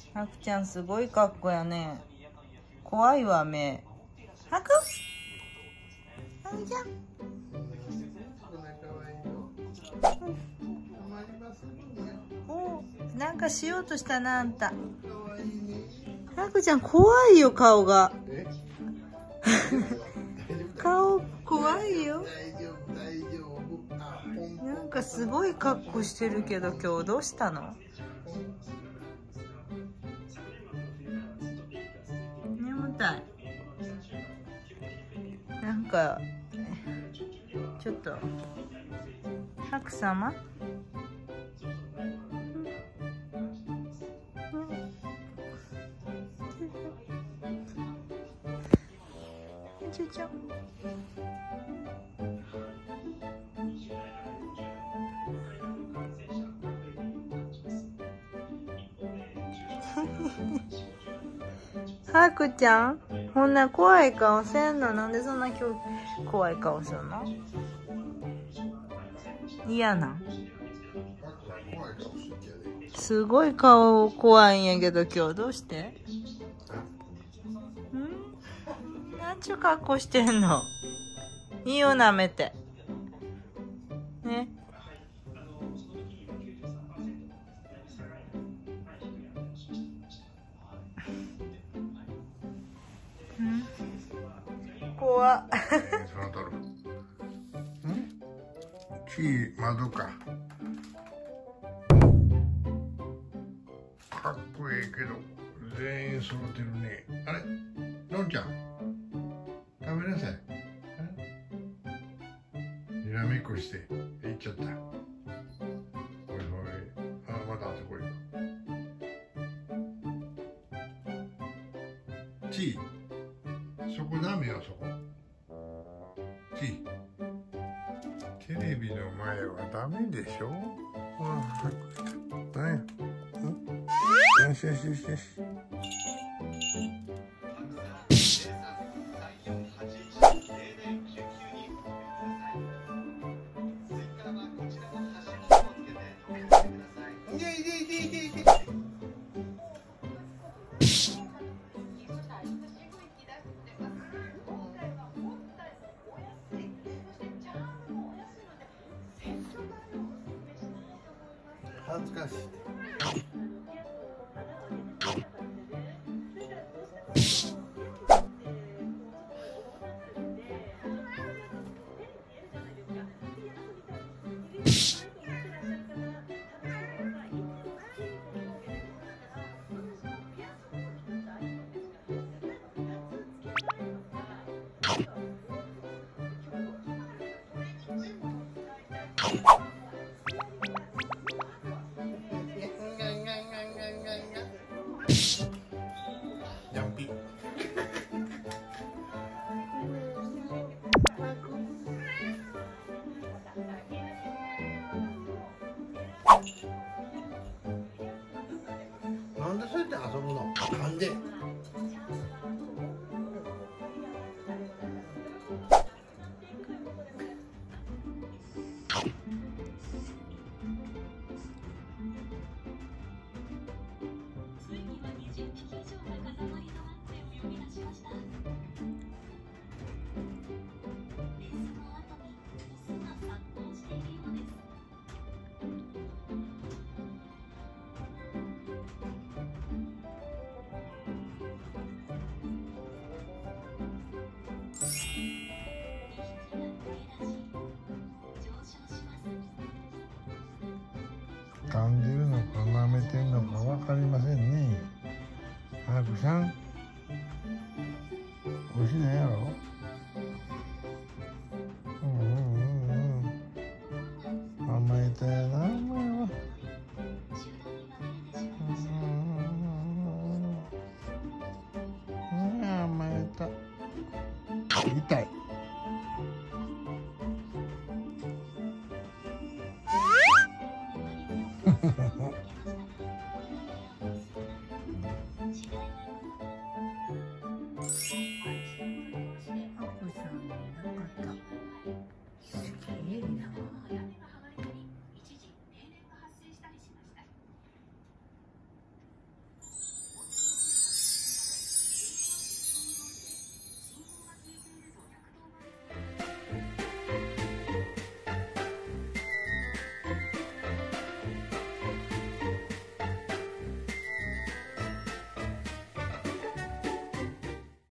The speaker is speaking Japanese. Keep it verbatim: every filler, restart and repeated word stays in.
ハクちゃんすごい格好やね。怖いわ目。ハクハクちゃん。お、なんかしようとしたなあんた。ハクちゃん怖いよ顔が。顔怖いよ。なんかすごい格好してるけど今日どうしたの？眠たい。なんかちょっとハク様？ちょちょ。ハクちゃん、こんな怖い顔せんの？なんでそんな今日怖い顔するの？嫌なん？すごい顔怖いんやけど今日どうして？ん？なんちゅう格好してんの？いいよなめて。ね。怖っ。 そのとる。ん？ち窓か。かっこいいけど全員揃ってるね。あれ、のんちゃん、食べなさい。にらめっこして行っちゃった。おいおい、あ、まだあそこ行く。ちい、そこダメよ、そこ。ちい、テレビの前はダメでしょ。ああ、ね。よしよしよしよし。恥ずかしい。ジャンピ。なんでそうやって遊ぶの？なんで？噛んでるのか舐めてんのかわかりませんね。ハクさん、おいしいねやろ。うんうんうんうん。甘えたやな、お前は。うん、甘えた。痛い。